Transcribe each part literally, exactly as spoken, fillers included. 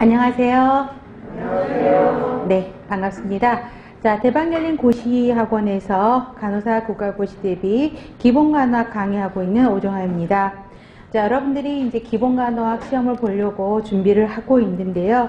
안녕하세요. 안녕하세요. 네, 반갑습니다. 자, 대박열린 고시학원에서 간호사 국가고시 대비 기본간호학 강의하고 있는 오정아입니다. 자, 여러분들이 이제 기본간호학 시험을 보려고 준비를 하고 있는데요.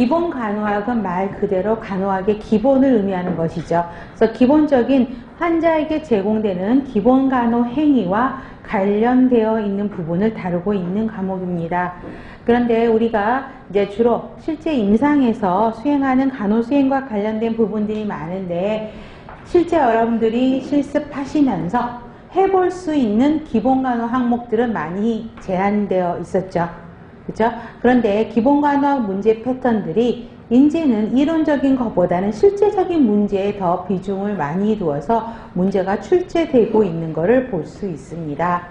기본간호학은 말 그대로 간호학의 기본을 의미하는 것이죠. 그래서 기본적인 환자에게 제공되는 기본간호 행위와 관련되어 있는 부분을 다루고 있는 과목입니다. 그런데 우리가 이제 주로 실제 임상에서 수행하는 간호 수행과 관련된 부분들이 많은데, 실제 여러분들이 실습하시면서 해볼 수 있는 기본간호 항목들은 많이 제한되어 있었죠. 그렇죠? 그런데 기본간호학 문제 패턴들이 이제는 이론적인 것보다는 실제적인 문제에 더 비중을 많이 두어서 문제가 출제되고 있는 것을 볼 수 있습니다.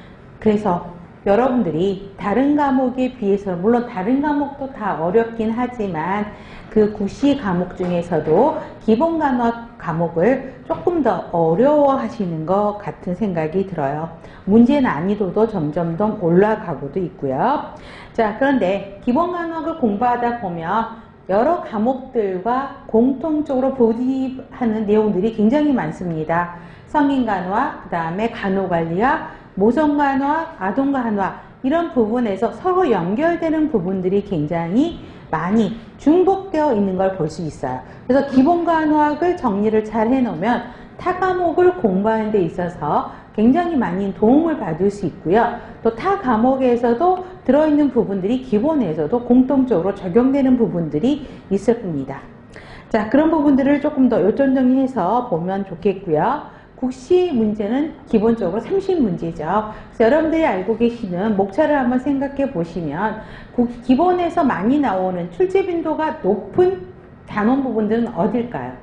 그래서 여러분들이 다른 과목에 비해서, 물론 다른 과목도 다 어렵긴 하지만 그 구시 과목 중에서도 기본간호학 과목을 조금 더 어려워하시는 것 같은 생각이 들어요. 문제 난이도도 점점 더 올라가고도 있고요. 자, 그런데 기본간호학을 공부하다 보면 여러 과목들과 공통적으로 부딪하는 내용들이 굉장히 많습니다. 성인간호학, 그 다음에 간호관리학, 모성간호학, 아동간호학, 이런 부분에서 서로 연결되는 부분들이 굉장히 많이 중복되어 있는 걸 볼 수 있어요. 그래서 기본간호학을 정리를 잘 해놓으면 타 과목을 공부하는 데 있어서 굉장히 많이 도움을 받을 수 있고요. 또 타 과목에서도 들어있는 부분들이 기본에서도 공통적으로 적용되는 부분들이 있을 겁니다. 자, 그런 부분들을 조금 더 요점 정리해서 보면 좋겠고요. 국시 문제는 기본적으로 삼십 문제죠. 그래서 여러분들이 알고 계시는 목차를 한번 생각해 보시면 기본에서 많이 나오는 출제 빈도가 높은 단원 부분들은 어딜까요?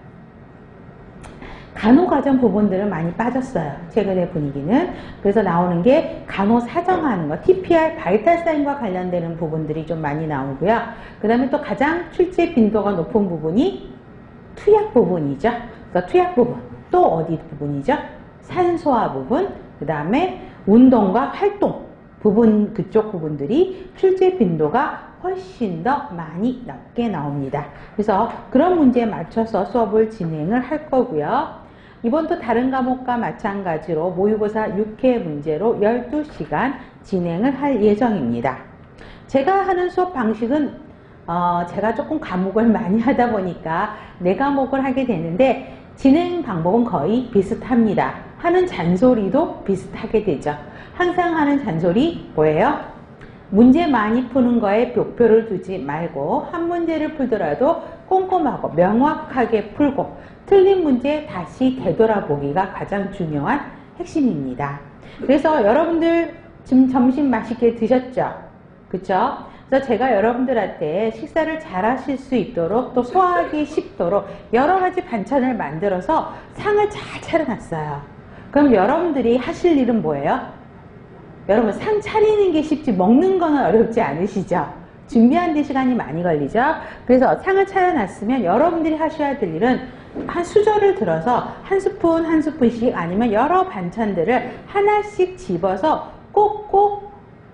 간호과정 부분들은 많이 빠졌어요. 최근의 분위기는. 그래서 나오는 게 간호 사정하는 거, 티피알, 바이탈사인과 관련되는 부분들이 좀 많이 나오고요. 그 다음에 또 가장 출제 빈도가 높은 부분이 투약 부분이죠. 그래서 투약 부분. 또 어디 부분이죠? 산소화 부분, 그 다음에 운동과 활동 부분, 그쪽 부분들이 출제 빈도가 훨씬 더 많이 낮게 나옵니다. 그래서 그런 문제에 맞춰서 수업을 진행을 할 거고요. 이번도 다른 과목과 마찬가지로 모의고사 육 회 문제로 열두 시간 진행을 할 예정입니다. 제가 하는 수업 방식은 어, 제가 조금 과목을 많이 하다 보니까 네 과목을 하게 되는데 진행 방법은 거의 비슷합니다. 하는 잔소리도 비슷하게 되죠. 항상 하는 잔소리 뭐예요? 문제 많이 푸는 거에 목표를 두지 말고 한 문제를 풀더라도 꼼꼼하고 명확하게 풀고 틀린 문제 다시 되돌아보기가 가장 중요한 핵심입니다. 그래서 여러분들 지금 점심 맛있게 드셨죠? 그쵸? 그래서 제가 여러분들한테 식사를 잘 하실 수 있도록 또 소화하기 쉽도록 여러 가지 반찬을 만들어서 상을 잘 차려놨어요. 그럼 여러분들이 하실 일은 뭐예요? 여러분, 상 차리는 게 쉽지 먹는 거는 어렵지 않으시죠? 준비하는 데 시간이 많이 걸리죠? 그래서 상을 차려놨으면 여러분들이 하셔야 될 일은 한 수저를 들어서 한 스푼 한 스푼씩 아니면 여러 반찬들을 하나씩 집어서 꼭꼭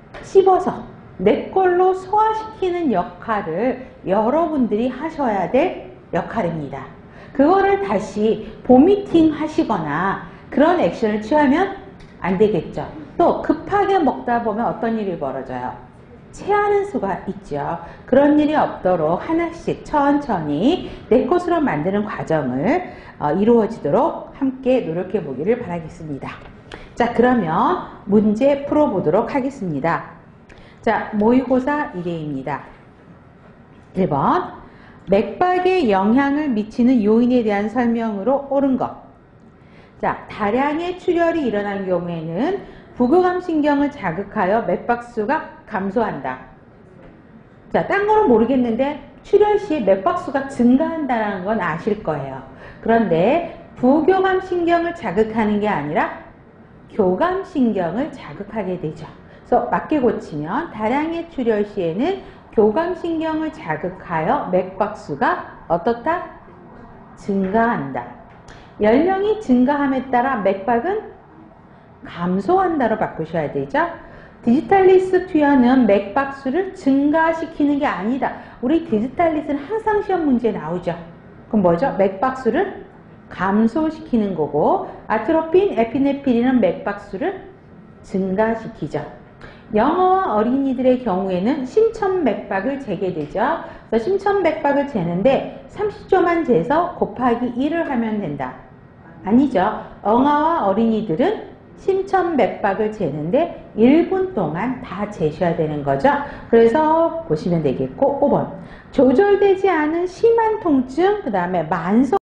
씹어서 내 걸로 소화시키는 역할을 여러분들이 하셔야 될 역할입니다. 그거를 다시 보미팅 하시거나 그런 액션을 취하면 안 되겠죠. 또 급하게 먹다 보면 어떤 일이 벌어져요? 체하는 수가 있죠. 그런 일이 없도록 하나씩 천천히 내 것으로 만드는 과정을 어, 이루어지도록 함께 노력해 보기를 바라겠습니다. 자, 그러면 문제 풀어보도록 하겠습니다. 자, 모의고사 일 회입니다. 일 번, 맥박에 영향을 미치는 요인에 대한 설명으로 옳은 것. 자, 다량의 출혈이 일어난 경우에는 부교감신경을 자극하여 맥박수가 감소한다. 자, 딴 거는 모르겠는데 출혈 시에 맥박수가 증가한다는 건 아실 거예요. 그런데 부교감신경을 자극하는 게 아니라 교감신경을 자극하게 되죠. 그래서 맞게 고치면 다량의 출혈 시에는 교감신경을 자극하여 맥박수가 어떻다? 증가한다. 연령이 증가함에 따라 맥박은 감소한다로 바꾸셔야 되죠. 디지탈리스 투여는 맥박수를 증가시키는 게 아니다. 우리 디지탈리스는 항상 시험 문제에 나오죠. 그럼 뭐죠? 맥박수를 감소시키는 거고, 아트로핀, 에피네프린은 맥박수를 증가시키죠. 영어와 어린이들의 경우에는 심천맥박을 재게 되죠. 그래서 심천맥박을 재는데 삼십 초만 재서 곱하기 일을 하면 된다. 아니죠. 영어와 어린이들은 심천맥박을 재는데 일 분 동안 다 재셔야 되는 거죠. 그래서 보시면 되겠고, 오 번. 조절되지 않은 심한 통증, 그 다음에 만성